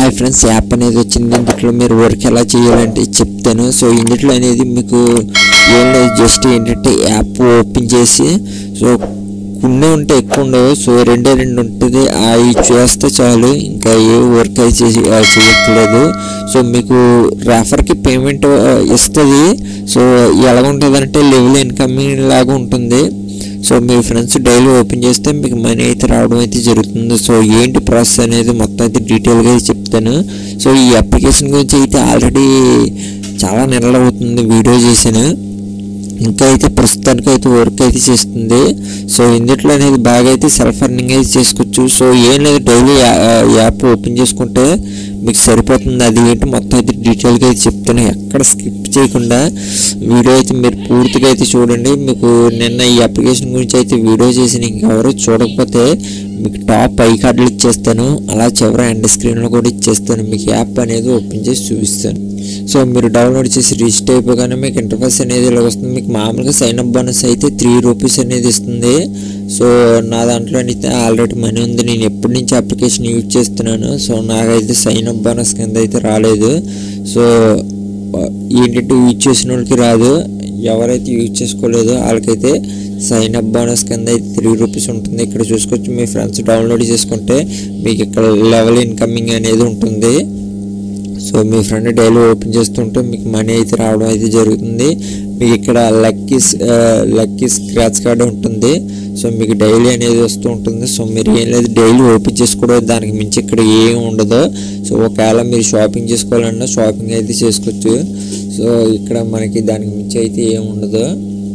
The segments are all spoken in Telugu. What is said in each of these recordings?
హాయ్ ఫ్రెండ్స్, యాప్ అనేది వచ్చింది. ఇందులో మీరు వర్క్ ఎలా చేయాలంటే చెప్తాను. సో ఇందులో అనేది మీకు ఏం లేదు, జస్ట్ ఏంటంటే యాప్ ఓపెన్ చేసి సో కొన్ని ఉంటే ఎక్కువ ఉండవు, సో రెండే ఉంటుంది, అవి చేస్తే చాలు, ఇంకా ఏ వర్క్ అయితే చేయట్లేదు. సో మీకు రెఫర్కి పేమెంట్ ఇస్తుంది. సో ఎలా ఉంటుంది అంటే లెవెల్ ఇన్కమింగ్ లాగా ఉంటుంది. సో మీ ఫ్రెండ్స్ డైలీ ఓపెన్ చేస్తే మీకు మనీ అయితే రావడం అయితే జరుగుతుంది. సో ఏంటి ప్రాసెస్ అనేది మొత్తం అయితే డీటెయిల్గా చెప్తాను. సో ఈ అప్లికేషన్ గురించి అయితే ఆల్రెడీ చాలా నెలలు అవుతుంది వీడియో చేశాను, ఇంకా అయితే ప్రస్తుతానికి అయితే వర్క్ అయితే చేస్తుంది. సో ఇందులో అనేది బాగా అయితే సెల్ఫ్ ఎర్నింగ్ అయితే చేసుకోవచ్చు. సో ఏం లేదు, డైలీ యాప్ ఓపెన్ చేసుకుంటే మీకు సరిపోతుంది. అది ఏంటి మొత్తం అయితే డీటెయిల్గా అయితే చెప్తాను, ఎక్కడ స్కిప్ చేయకుండా వీడియో అయితే మీరు పూర్తిగా అయితే చూడండి. మీకు నిన్న ఈ అప్లికేషన్ గురించి అయితే వీడియో చేసి ఇంకెవరు చూడకపోతే మీకు టాప్ ఐ కార్డులు ఇచ్చేస్తాను, అలా చివరి ఎండ్ స్క్రీన్లో కూడా ఇచ్చేస్తాను. మీకు యాప్ అనేది ఓపెన్ చేసి చూపిస్తాను. సో మీరు డౌన్లోడ్ చేసి రిజిస్టర్ అయిపోగానే మీకు ఇంటర్ఫేస్ అనేది ఇలా వస్తుంది. మీకు మామూలుగా సైన్అప్ బోనస్ అయితే 3 రూపీస్ అనేది ఇస్తుంది. సో నా దాంట్లో అయితే ఆల్రెడీ మనీ ఉంది, నేను ఎప్పటి నుంచి అప్లికేషన్ యూజ్ చేస్తున్నాను. సో నాకైతే సైన్అప్ బోనస్ కింద అయితే రాలేదు. సో ఏంటంటే యూజ్ చేసిన వాళ్ళకి రాదు, ఎవరైతే యూజ్ చేసుకోలేదో వాళ్ళకైతే సైన్అప్ బోనస్ కింద అయితే 3 రూపీస్ ఉంటుంది. ఇక్కడ చూసుకోవచ్చు, మీ ఫ్రెండ్స్ డౌన్లోడ్ చేసుకుంటే మీకు ఇక్కడ లెవెల్ ఇన్కమింగ్ అనేది ఉంటుంది. సో మీ ఫ్రెండ్ డైలీ ఓపెన్ చేస్తుంటే మీకు మనీ అయితే రావడం అయితే జరుగుతుంది. మీకు ఇక్కడ లక్కీ స్క్రాచ్ కార్డు ఉంటుంది. సో మీకు డైలీ అనేది వస్తూ ఉంటుంది. సో మీరు ఏం లేదు, డైలీ ఓపెన్ చేసుకోవడం, దానికి మించి ఇక్కడ ఏం ఉండదు. సో ఒకవేళ మీరు షాపింగ్ చేసుకోవాలన్నా షాపింగ్ అయితే చేసుకోవచ్చు. సో ఇక్కడ మనకి దానికి మించి అయితే ఏం ఉండదు.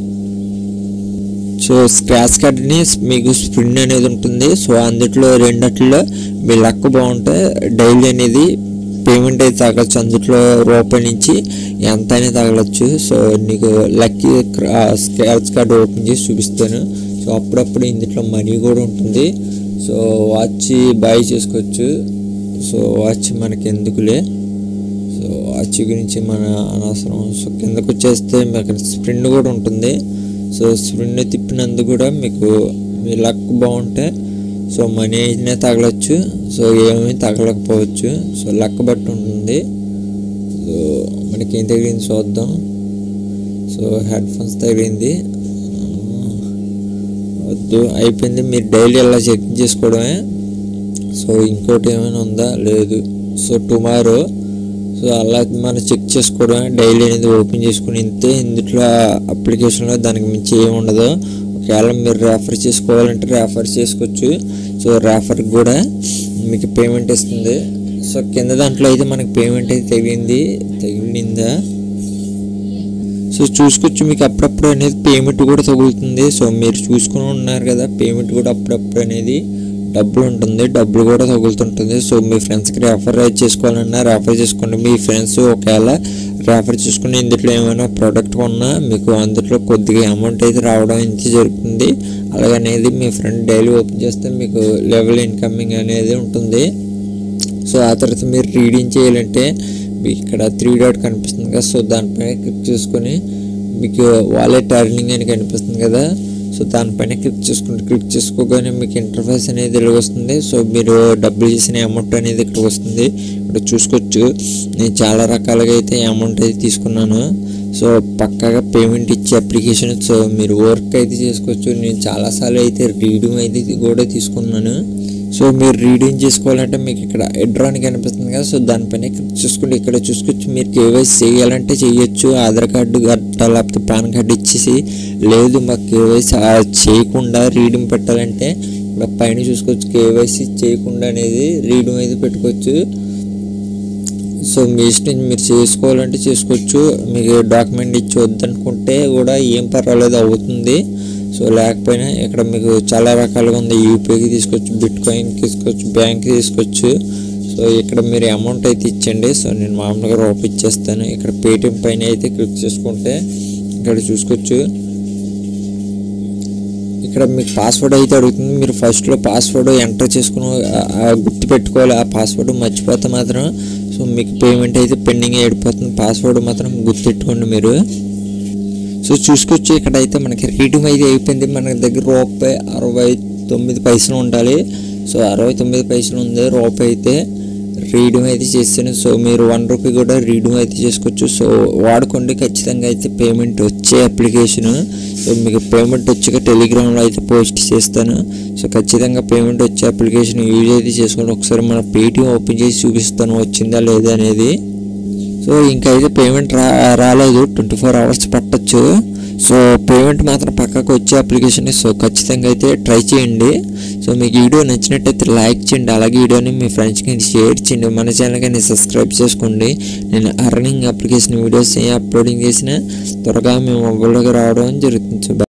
సో స్క్రాచ్ కార్డ్ని మీకు స్పిన్ అనేది ఉంటుంది. సో అందులో రెండిట్లో మీ లక్ బాగుంటే డైలీ అనేది పేమెంట్ అయితే తగలచ్చు, అందులో రూపాయి నుంచి ఎంత అయినా తగలచ్చు. సో నీకు లక్కీ స్క్రాచ్ కార్డ్ ఓపెన్ చేసి చూపిస్తాను. సో అప్పుడప్పుడు ఇందులో మనీ కూడా ఉంటుంది. సో వాచ్ బై చేసుకోవచ్చు. సో వాచ్ మనకి ఎందుకులే, సో వాచ్ గురించి మన అనవసరం. సో కిందకు వచ్చేస్తే మీకు స్ప్రిన్ కూడా ఉంటుంది. సో స్ప్రిన్ తిప్పినందుకు కూడా మీకు మీ లక్ బాగుంటే సో మనీ అయినా తగలచ్చు, సో ఏమీ తగలకపోవచ్చు. సో లక్ బట్టి ఉంటుంది. సో మనకి ఏం తగిలింది చూద్దాం. సో హెడ్ ఫోన్స్ తగిలింది, వద్దు, అయిపోయింది. మీరు డైలీ అలా చెక్ చేసుకోవడమే. సో ఇంకోటి ఏమైనా ఉందా, లేదు. సో టుమారో సో అలా మనం చెక్ చేసుకోవడమే, డైలీ అనేది ఓపెన్ చేసుకుని ఇంతే. ఇందులో అప్లికేషన్లో దానికి మించి ఏమి ఉండదు. ఒకవేళ మీరు రెఫర్ చేసుకోవాలంటే రెఫర్ చేసుకోవచ్చు. సో రెఫర్కి కూడా మీకు పేమెంట్ ఇస్తుంది. సో కింద దాంట్లో అయితే మనకి పేమెంట్ అయితే తగిలిందా సో చూసుకోవచ్చు. మీకు అప్పుడప్పుడు అనేది పేమెంట్ కూడా తగులుతుంది. సో మీరు చూసుకుని ఉన్నారు కదా, పేమెంట్ కూడా అప్పుడప్పుడు అనేది డబ్బులు ఉంటుంది, డబ్బులు కూడా తగులుతుంటుంది. సో మీ ఫ్రెండ్స్కి రెఫర్ చేసుకోవాలన్నా రెఫర్ చేసుకోండి. మీ ఫ్రెండ్స్ ఒకవేళ రెఫర్ చేసుకుని ఇందులో ఏమైనా ప్రోడక్ట్ కొన్నా మీకు అందులో కొద్దిగా అమౌంట్ అయితే రావడం అయితే జరుగుతుంది. అలాగనేది మీ ఫ్రెండ్ డైలీ ఓపెన్ చేస్తే మీకు లెవెల్ ఇన్కమింగ్ అనేది ఉంటుంది. సో ఆ తర్వాత మీరు రీడింగ్ చేయాలంటే మీకు ఇక్కడ 3 డాట్ కనిపిస్తుంది కదా, సో దానిపైన క్లిక్ చేసుకొని మీకు వాలెట్ ఎర్నింగ్ అని కనిపిస్తుంది కదా, సో దానిపైన క్లిక్ చేసుకోగానే మీకు ఇంటర్ఫేస్ అనేది ఇలా వస్తుంది. సో మీరు డబ్బులు చేసిన అమౌంట్ అనేది ఇక్కడ వస్తుంది. ఇక్కడ చూసుకోవచ్చు, నేను చాలా రకాలుగా అయితే అమౌంట్ అయితే తీసుకున్నాను. సో పక్కాగా పేమెంట్ ఇచ్చే అప్లికేషన్. సో మీరు వర్క్ అయితే చేసుకోవచ్చు. నేను చాలాసార్లు అయితే రీడింగ్ అయితే కూడా తీసుకున్నాను. సో మీరు రీడింగ్ చేసుకోవాలంటే మీకు ఇక్కడ ఎడ్రాన్ కనిపిస్తుంది కదా, సో దానిపైన క్లిక్ చేసుకుంటే ఇక్కడ చూసుకోవచ్చు, మీరు కేవైసీ చేయాలంటే చేయొచ్చు. ఆధార్ కార్డు గట్టా లేకపోతే పాన్ కార్డు ఇచ్చేసి, లేదు మాకు కేవైసీ చేయకుండా రీడింగ్ పెట్టాలంటే ఇక్కడ పైన చూసుకోవచ్చు, కేవైసీ చేయకుండా అనేది రీడింగ్ అయితే పెట్టుకోవచ్చు. సో మీ ఇష్టం, మీరు చేసుకోవాలంటే చేసుకోవచ్చు. మీకు డాక్యుమెంట్ ఇచ్చి వద్దనుకుంటే కూడా ఏం పర్వాలేదు, అవుతుంది. సో లేకపోయినా ఇక్కడ మీకు చాలా రకాలుగా ఉంది. యూపీఐకి తీసుకోవచ్చు, బిట్కాయిన్కి తీసుకోవచ్చు, బ్యాంక్కి తీసుకోవచ్చు. సో ఇక్కడ మీరు అమౌంట్ అయితే ఇచ్చండి. సో నేను మామూలుగా రూపాయి ఇచ్చేస్తాను. ఇక్కడ పేటిఎం పైన అయితే క్లిక్ చేసుకుంటే ఇక్కడ చూసుకోవచ్చు, ఇక్కడ మీకు పాస్వర్డ్ అయితే అడుగుతుంది. మీరు ఫస్ట్లో పాస్వర్డ్ ఎంటర్ చేసుకుని గుర్తుపెట్టుకోవాలి. ఆ పాస్వర్డ్ మర్చిపోతే మాత్రం సో మీకు పేమెంట్ అయితే పెండింగ్ అయిపోతుంది. పాస్వర్డ్ మాత్రం గుర్తుపెట్టుకోండి మీరు. సో చూసుకోవచ్చు, ఇక్కడ అయితే మనకి రీడింగ్ అయితే అయిపోయింది. మన దగ్గర రూపాయి 69 పైసలు ఉండాలి. సో 69 పైసలు ఉంది రూపాయి అయితే. రీడీమ్ అయితే చేస్తాను. సో మీరు ₹1 కూడా రీడీమ్ అయితే చేసుకోవచ్చు. సో వాడుకోండి, ఖచ్చితంగా అయితే పేమెంట్ వచ్చే అప్లికేషన్. సో మీకు పేమెంట్ వచ్చాక టెలిగ్రామ్లో అయితే పోస్ట్ చేస్తాను. సో ఖచ్చితంగా పేమెంట్ వచ్చే అప్లికేషన్ యూజ్ అయితే చేసుకోండి. ఒకసారి మన పేటీఎం ఓపెన్ చేసి చూపిస్తాను వచ్చిందా లేదా అనేది. సో ఇంకా అయితే పేమెంట్ రాలేదు, 24 hours పట్టచ్చు. సో పేమెంట్ మాత్రం పక్కకు వచ్చే అప్లికేషన్. సో ఖచ్చితంగా అయితే ట్రై చేయండి. సో మీకు వీడియో నచ్చినట్టయితే లైక్ చేయండి, అలాగే వీడియోని మీ ఫ్రెండ్స్కి షేర్ చేయండి. మన ఛానల్ కానీ సబ్స్క్రైబ్ చేసుకోండి. నేను అర్నింగ్ అప్లికేషన్ వీడియోస్ అప్లోడింగ్ చేసిన త్వరగా మీ మొబైల్లోకి రావడం జరుగుతుంది.